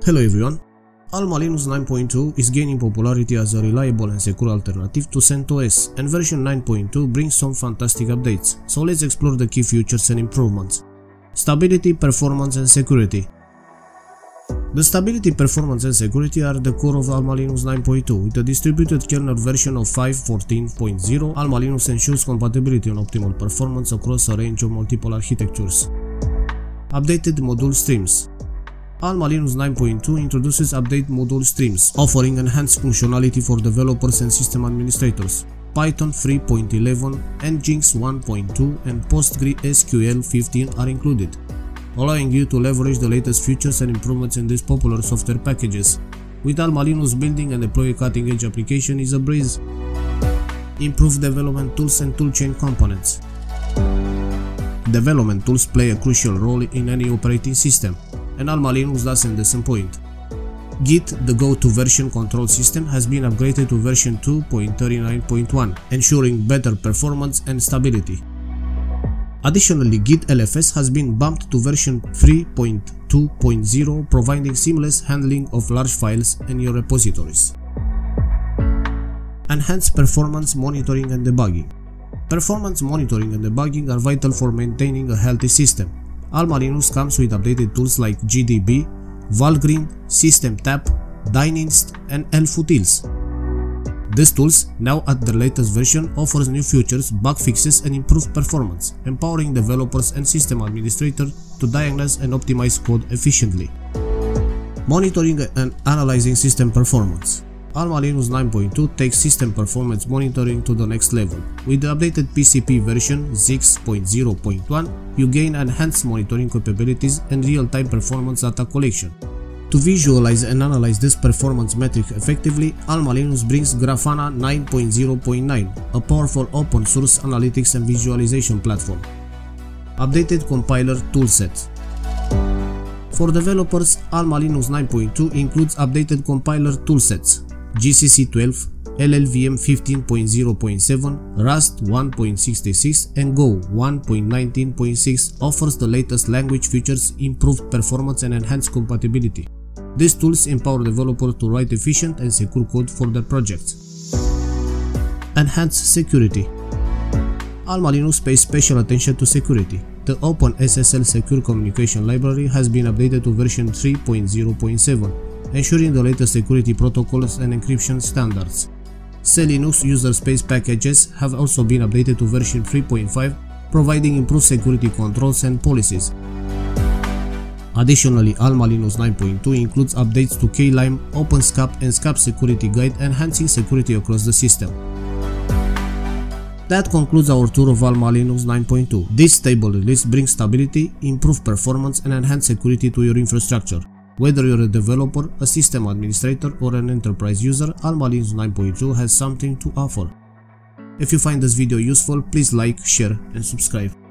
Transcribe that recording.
Hello everyone, Alma Linux 9.2 is gaining popularity as a reliable and secure alternative to CentOS, and version 9.2 brings some fantastic updates, so let's explore the key features and improvements. Stability, performance and security. The stability, performance and security are the core of Alma Linux 9.2. With a distributed kernel version of 5.14.0, Alma Linux ensures compatibility and optimal performance across a range of multiple architectures. Updated module streams. Alma Linux 9.2 introduces update module streams, offering enhanced functionality for developers and system administrators. Python 3.11, Nginx 1.2 and PostgreSQL 15 are included, allowing you to leverage the latest features and improvements in these popular software packages. With Alma Linux, building and deploy a cutting-edge application is a breeze. Improved development tools and toolchain components. Development tools play a crucial role in any operating system, and Alma Linux doesn't disappoint. Git, the go-to version control system, has been upgraded to version 2.39.1, ensuring better performance and stability. Additionally, Git LFS has been bumped to version 3.2.0, providing seamless handling of large files in your repositories. Enhanced performance monitoring and debugging. Performance monitoring and debugging are vital for maintaining a healthy system. Alma Linux comes with updated tools like GDB, Valgrind, SystemTap, Dynist, and elfutils. These tools, now at their latest version, offers new features, bug fixes, and improved performance, empowering developers and system administrators to diagnose and optimize code efficiently. Monitoring and analyzing system performance. Alma Linux 9.2 takes system performance monitoring to the next level. With the updated PCP version 6.0.1, you gain enhanced monitoring capabilities and real-time performance data collection. To visualize and analyze this performance metric effectively, Alma Linux brings Grafana 9.0.9, a powerful open-source analytics and visualization platform. Updated compiler toolset. For developers, Alma Linux 9.2 includes updated compiler toolsets. GCC 12, LLVM 15.0.7, Rust 1.66 and Go 1.19.6 offers the latest language features, improved performance and enhanced compatibility. These tools empower developers to write efficient and secure code for their projects. Enhanced security. Alma Linux pays special attention to security. The OpenSSL Secure Communication Library has been updated to version 3.0.7, ensuring the latest security protocols and encryption standards. Linux user space packages have also been updated to version 3.5, providing improved security controls and policies. Additionally, Alma Linux 9.2 includes updates to Klime, OpenSCAP and SCAP security guide, enhancing security across the system. That concludes our tour of Alma Linux 9.2. This stable release brings stability, improved performance and enhanced security to your infrastructure. Whether you're a developer, a system administrator or an enterprise user, Alma Linux 9.2 has something to offer. If you find this video useful, please like, share and subscribe.